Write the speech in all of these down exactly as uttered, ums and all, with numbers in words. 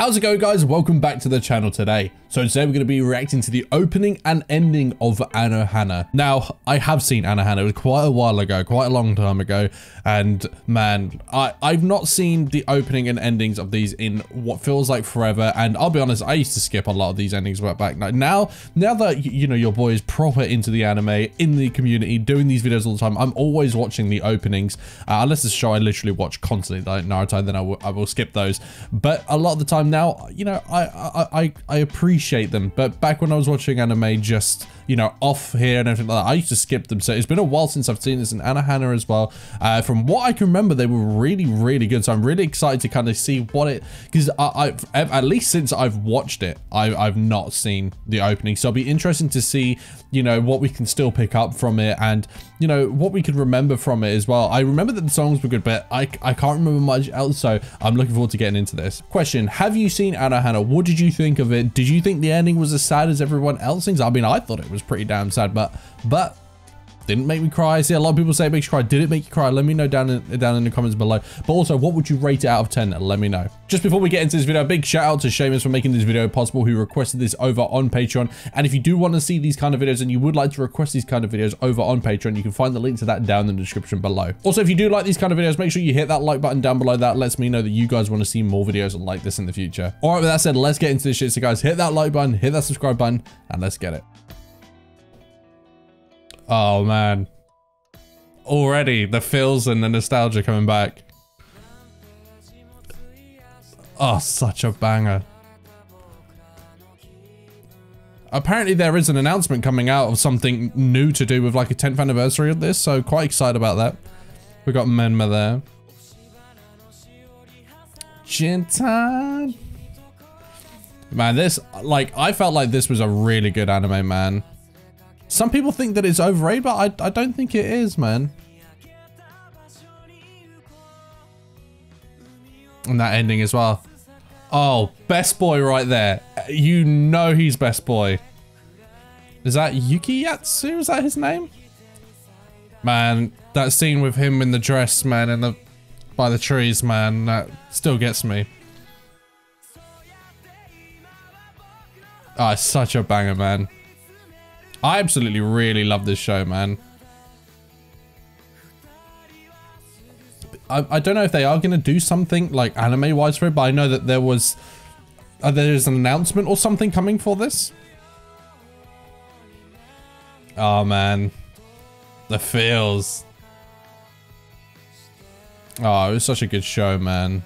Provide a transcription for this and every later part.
How's it going, guys? Welcome back to the channel today. So today we're going to be reacting to the opening and ending of Anohana. Now, I have seen Anohana. It was quite a while ago, quite a long time ago. And man, I, I've not seen the opening and endings of these in what feels like forever. And I'll be honest, I used to skip a lot of these endings back. Now, now that, you know, your boy is proper into the anime, in the community, doing these videos all the time, I'm always watching the openings. Uh, unless it's a show I literally watch constantly, like Naruto, then I will, I will skip those. But a lot of the time now, you know, I, I, I, I appreciate them. But back when I was watching anime just, you know, off here and everything like that, I used to skip them. So it's been a while since I've seen this in Anohana as well. Uh, from what I can remember, they were really, really good. So I'm really excited to kind of see what it, because I, I've, at least since I've watched it, I, I've not seen the opening. So it'll be interesting to see, you know, what we can still pick up from it and, you know, what we can remember from it as well. I remember that the songs were good, but I, I can't remember much else. So I'm looking forward to getting into this. Question, have you seen Anohana? What did you think of it? Did you think the ending was as sad as everyone else thinks? I mean, I thought it was pretty damn sad, but, but didn't make me cry. I see a lot of people say it makes you cry. Did it make you cry? Let me know down in, down in the comments below. But also, what would you rate it out of ten? Let me know. Just before we get into this video, a big shout out to Seamus for making this video possible, who requested this over on Patreon. And if you do want to see these kind of videos and you would like to request these kind of videos over on Patreon, you can find the link to that down in the description below. Also, if you do like these kind of videos, make sure you hit that like button down below. That lets me know that you guys want to see more videos like this in the future. All right, with that said, let's get into this shit. So guys, hit that like button, hit that subscribe button, and let's get it. Oh man. Already the feels and the nostalgia coming back. Oh, such a banger. Apparently there is an announcement coming out of something new to do with like a tenth anniversary of this, so quite excited about that. We got Menma there. Jintan. Man, this, like, I felt like this was a really good anime, man. Some people think that it's overrated, but I, I don't think it is, man. And that ending as well. Oh, best boy right there. You know he's best boy. Is that Yukiyatsu? Is that his name? Man, that scene with him in the dress, man, and the by the trees, man, that still gets me. Oh, it's such a banger, man. I absolutely really love this show, man. I, I don't know if they are going to do something like anime-wise for it, but I know that there was... Uh, there's an announcement or something coming for this. Oh, man. The feels. Oh, it was such a good show, man.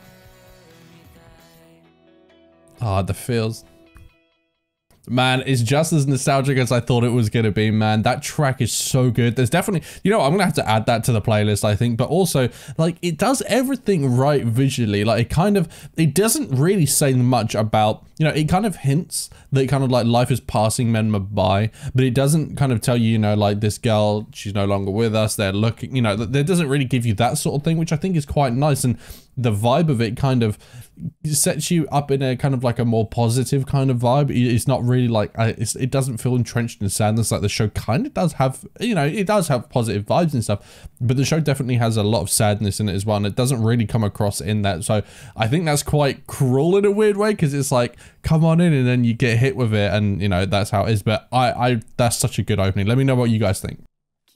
Oh, the feels. Man, it's just as nostalgic as I thought it was going to be, man. That track is so good. There's definitely, you know, I'm going to have to add that to the playlist, I think. But also, like, it does everything right visually. Like, it kind of, it doesn't really say much about, you know, it kind of hints that kind of like life is passing Menma by. But it doesn't kind of tell you, you know, like this girl, she's no longer with us. They're looking, you know, that doesn't really give you that sort of thing, which I think is quite nice. And the vibe of it kind of sets you up in a kind of like a more positive kind of vibe. It's not really like, it's, it doesn't feel entrenched in sadness. Like the show kind of does have, you know, it does have positive vibes and stuff, but the show definitely has a lot of sadness in it as well. And it doesn't really come across in that. So I think that's quite cruel in a weird way, because it's like, come on in and then you get hit with it. And you know, that's how it is. But I, I, that's such a good opening. Let me know what you guys think.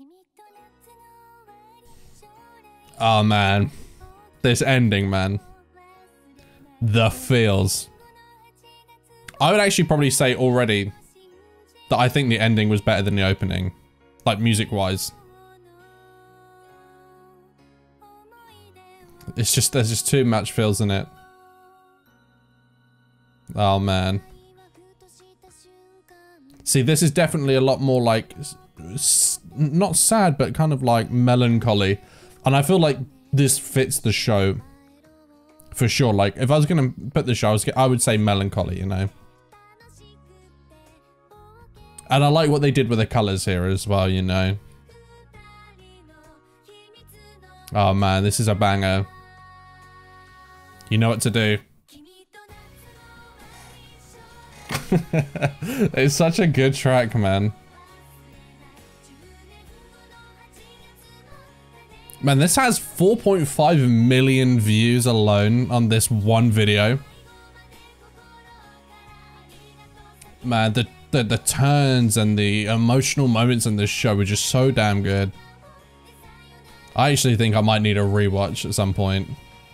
Oh man. This ending, man. The feels. I would actually probably say already that I think the ending was better than the opening. Like, music-wise. It's just, there's just too much feels in it. Oh, man. See, this is definitely a lot more like, not sad, but kind of like melancholy. And I feel like this fits the show for sure. Like, if I was gonna put the show, I, was, I would say melancholy, you know. And I like what they did with the colors here as well, you know. Oh man, this is a banger. You know what to do. It's such a good track, man. Man, this has four point five million views alone on this one video. Man, the, the, the turns and the emotional moments in this show were just so damn good. I actually think I might need a rewatch at some point.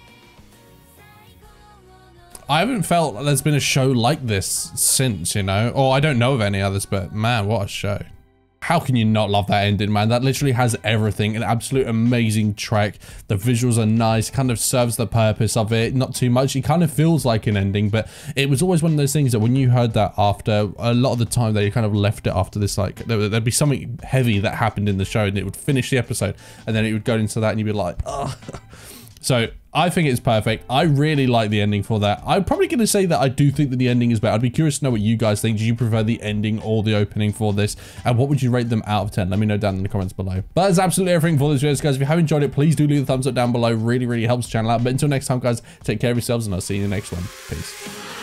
I haven't felt there's been a show like this since, you know? Or I don't know of any others, but man, what a show. How can you not love that ending, man? That literally has everything. An absolute amazing track. The visuals are nice, kind of serves the purpose of it. Not too much. It kind of feels like an ending, but it was always one of those things that when you heard that after, a lot of the time they kind of left it after this, like, there, there'd be something heavy that happened in the show and it would finish the episode and then it would go into that and you'd be like, oh. So I think it's perfect. I really like the ending for that. I'm probably going to say that I do think that the ending is better. I'd be curious to know what you guys think. Do you prefer the ending or the opening for this? And what would you rate them out of ten? Let me know down in the comments below. But that's absolutely everything for this video, guys. If you have enjoyed it, please do leave a thumbs up down below. Really, really helps the channel out. But until next time, guys, take care of yourselves and I'll see you in the next one. Peace.